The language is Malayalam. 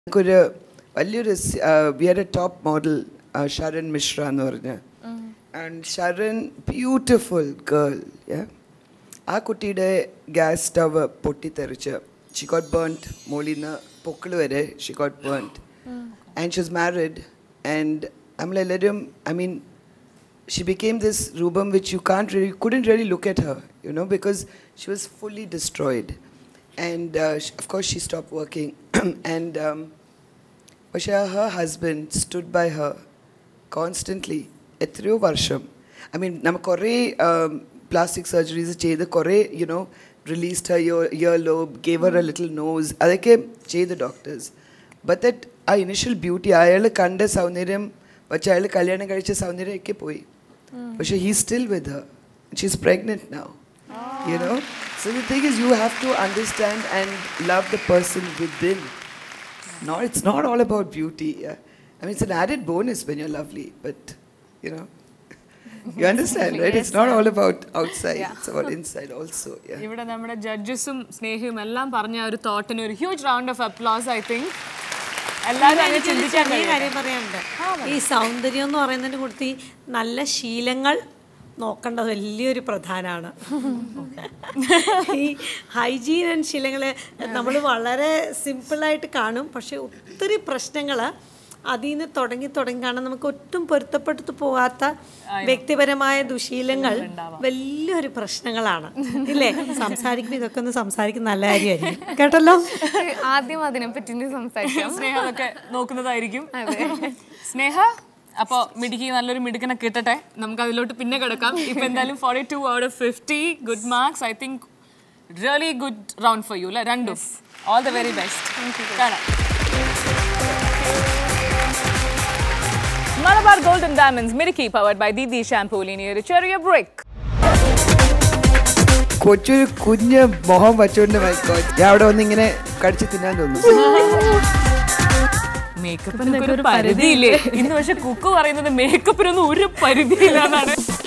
We had a top model, Sharon Mishra, and Sharon, beautiful girl. Yeah, a kutide gas stove potti thericha. She got burnt. Molina pokkalu she got burnt, and she was married. And I'm like, I mean, she became this Rubam which you couldn't really look at her, you know, because she was fully destroyed. And of course she stopped working. And her husband stood by her constantly. Etriyo varsham. I mean, nam korre plastic surgeries cheyida korre, you know, released her earlobe, gave her a little nose. Adake cheyida doctors. But that initial beauty, ayala kanda saundaryam, but ayala kalyanam kalicha saundaryam ikke poi. But he's still with her. She's pregnant now. You know? So the thing is, you have to understand and love the person within. No, it's not all about beauty. Yeah? I mean, it's an added bonus when you're lovely, but, you know, you understand, right? It's not all about outside, it's about inside also. Yeah. Even the judges, Snehim, ellam parnja oru thought and a huge round of applause, I think. ഈ സൗന്ദര്യം എന്ന് പറയുന്നതിനെ കുറിച്ച് നല്ല ശീലങ്ങൾ നോക്കേണ്ടത് വലിയൊരു പ്രധാനമാണ്. ഈ ഹൈജീൻ ആൻഡ് ശീലങ്ങളെ നമ്മൾ വളരെ സിമ്പിളായിട്ട് കാണും, പക്ഷെ ഒത്തിരി പ്രശ്നങ്ങൾ അതിൽ നിന്ന് തുടങ്ങി കാണാൻ നമുക്ക് ഒട്ടും പൊരുത്തപ്പെട്ടു പോകാത്ത വ്യക്തിപരമായ ദുശീലങ്ങൾ വലിയൊരു പ്രശ്നങ്ങളാണ് ഇല്ലേ? സംസാരിക്കുമ്പോൾ ഇതൊക്കെ ഒന്ന് സംസാരിക്കുന്ന നല്ല കാര്യമായിരിക്കും കേട്ടല്ലോ. ആദ്യം അതിനെപ്പറ്റി സംസാരിക്കാം. സ്നേഹ അതൊക്കെ നോക്കുന്നതായിരിക്കും. സ്നേഹ, അപ്പോൾ മിടുക്കി നല്ലൊരു മിടുക്കനെ കിട്ടട്ടെ, നമുക്ക് അതിലോട്ട് പിന്നെ കിടക്കാം. ഇപ്പം എന്തായാലും 42 out of 50 good marks. I think really good round for you അല്ലേ രണ്ടും. All the very best. കാണാം. Malabar Gold and Diamonds, Midukki, powered by Didi Shampoo, linear cherry break. Kochi kunya moham vachonde my god. Ya avada vannu ingane kadichu thinnan thonnu. Makeup inu oru paridhi ille. Innu പക്ഷേ കുക്കു പറയുന്നത് മേക്കപ്പിനൊന്നും ഒരു പരിധിയില്ലാന്നാണ്.